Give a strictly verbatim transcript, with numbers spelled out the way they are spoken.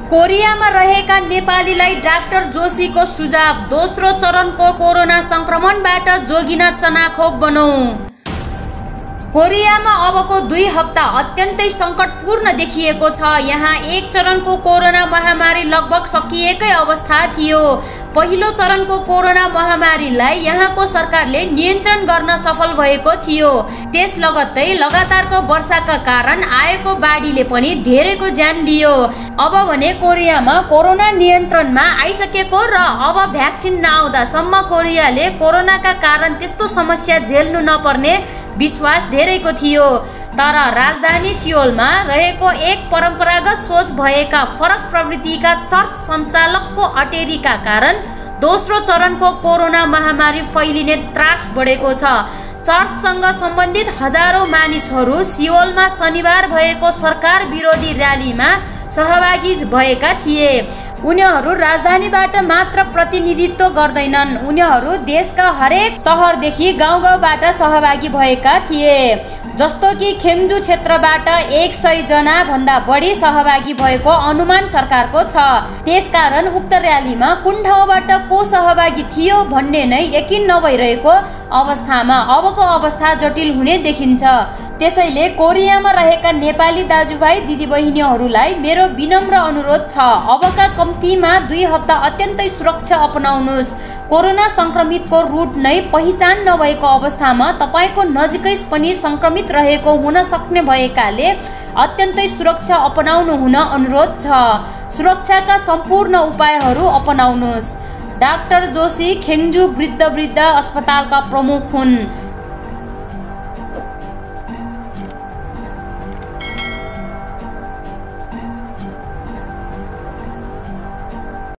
कोरियामा रहेका नेपालीलाई डाक्टर जोशीको सुझाव, दोस्रो चरणको कोरोना संक्रमणबाट जोगिन चनाखो बनाऊ। कोरियामा अबको दुई हप्ता अत्यन्तै सङ्कटपूर्ण देखिएको छ। यहाँ एक चरणको कोरोना महामारी लगभग सकिएकै अवस्था थियो। पहिलो चरणको कोरोना महामारीलाई यहाँको सरकारले नियन्त्रण गर्न सफल भएको थियो। त्यस लगत्तै लगातारको वर्षाका कारण आएको बाढीले पनि धेरैको ज्यान लियो। अब भने कोरियामा कोरोना नियन्त्रणमा आइसकेको र अब भ्याक्सिन नआउँदासम्म कोरियाले कोरोनाका कारण त्यस्तो समस्या झेल्नु नपर्ने विश्वास धेरैको थियो। तर राजधानी सियोलमा रहेको एक परम्परागत सोच भएका फरक प्रवृत्तिका चर्च सञ्चालकको अटेरीका कारण दोस्रो चरणको कोरोना महामारी फैलिने त्रास बढेको छ। चर्चसँग सम्बन्धित हजारौं मानिसहरू सियोलमा शनिबार भएको सरकार विरोधी र्यालीमा सहभागी भएका थिए। उनीहरू राजधानीबाट मात्र प्रतिनिधित्व गर्दैनन्, उनीहरू देशका हरेक सहरदेखि गाउँ गाउँबाट सहभागी भएका थिए। जस्तो कि खेङ्जू क्षेत्रबाट एक सय जना भन्दा बढी सहभागी भएको अनुमान सरकारको छ। त्यसकारण उक्त र्यालीमा कुन ठाउँबाट को सहभागी थियो भन्ने नै यकिन नभइरहेको अवस्थामा अबको अवस्था जटिल हुने देखिन्छ। त्यसैले कोरियामा रहेका नेपाली दाजुभाइ दिदीबहिनीहरूलाई मेरो विनम्र अनुरोध छ, अबका कम्तीमा दुई हप्ता अत्यन्तै सुरक्षा अपनाउनुहोस्। कोरोना संक्रमितको रुट नै पहिचान नभएको अवस्थामा तपाईको नजिकै पनि संक्रमित रहेको हुन सक्ने भएकाले अत्यन्तै सुरक्षा अपनाउनु हुन अनुरोध छ। सुरक्षाका सम्पूर्ण उपायहरू अपनाउनुहोस्। डाक्टर जोशी खेङ्जू वृद्ध वृद्ध अस्पतालका प्रमुख हुन्।